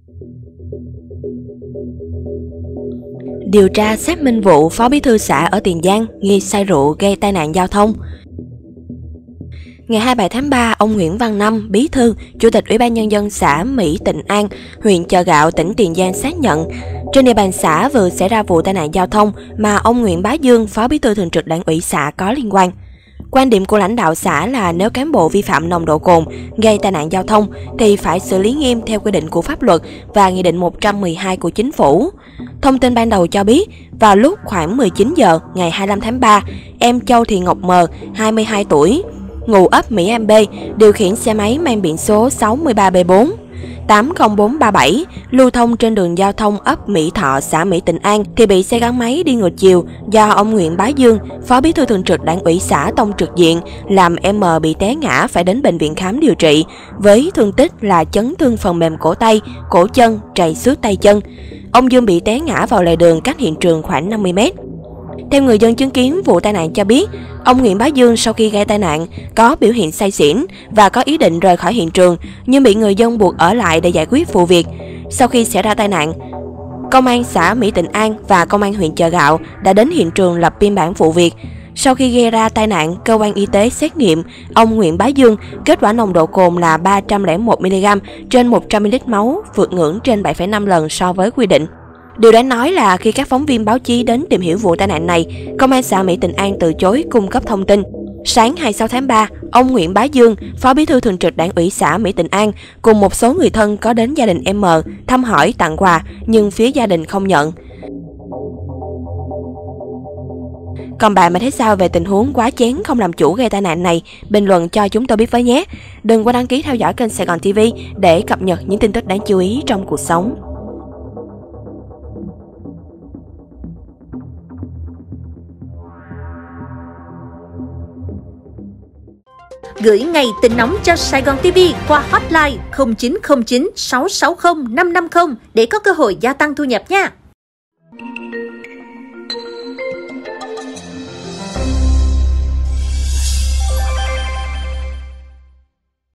Điều tra xác minh vụ Phó Bí thư xã ở Tiền Giang nghi say rượu gây tai nạn giao thông. Ngày 27 tháng 3, ông Nguyễn Văn Năm, Bí thư, Chủ tịch Ủy ban Nhân dân xã Mỹ Tịnh An, huyện Chợ Gạo, tỉnh Tiền Giang xác nhận, trên địa bàn xã vừa xảy ra vụ tai nạn giao thông mà ông Nguyễn Bá Dương, Phó Bí thư Thường trực Đảng ủy xã có liên quan. Quan điểm của lãnh đạo xã là nếu cán bộ vi phạm nồng độ cồn gây tai nạn giao thông thì phải xử lý nghiêm theo quy định của pháp luật và Nghị định 112 của Chính phủ. Thông tin ban đầu cho biết, vào lúc khoảng 19 giờ ngày 25 tháng 3, em Châu Thị Ngọc M, 22 tuổi, ngụ ấp Mỹ An B, điều khiển xe máy mang biển số 63B4 80437 lưu thông trên đường giao thông ấp Mỹ Thọ, xã Mỹ Tịnh An thì bị xe gắn máy đi ngược chiều do ông Nguyễn Bá Dương, Phó Bí thư Thường trực Đảng ủy xã tông trực diện, làm em M bị té ngã phải đến bệnh viện khám điều trị với thương tích là chấn thương phần mềm cổ tay, cổ chân, trầy xước tay chân. Ông Dương bị té ngã vào lề đường cách hiện trường khoảng 50 m. Theo người dân chứng kiến vụ tai nạn cho biết, ông Nguyễn Bá Dương sau khi gây tai nạn có biểu hiện say xỉn và có ý định rời khỏi hiện trường nhưng bị người dân buộc ở lại để giải quyết vụ việc. Sau khi xảy ra tai nạn, Công an xã Mỹ Tịnh An và Công an huyện Chợ Gạo đã đến hiện trường lập biên bản vụ việc. Sau khi gây ra tai nạn, cơ quan y tế xét nghiệm ông Nguyễn Bá Dương, kết quả nồng độ cồn là 301 mg trên 100 ml máu, vượt ngưỡng trên 7,5 lần so với quy định. Điều đáng nói là khi các phóng viên báo chí đến tìm hiểu vụ tai nạn này, Công an xã Mỹ Tịnh An từ chối cung cấp thông tin. Sáng 26 tháng 3, ông Nguyễn Bá Dương, Phó Bí thư Thường trực Đảng ủy xã Mỹ Tịnh An cùng một số người thân có đến gia đình em M thăm hỏi, tặng quà nhưng phía gia đình không nhận. Còn bạn thấy sao về tình huống quá chén không làm chủ gây tai nạn này? Bình luận cho chúng tôi biết với nhé! Đừng quên đăng ký theo dõi kênh Sài Gòn TV để cập nhật những tin tức đáng chú ý trong cuộc sống. Gửi ngay tin nóng cho Sài Gòn TV qua hotline 0909 660 550 để có cơ hội gia tăng thu nhập nha.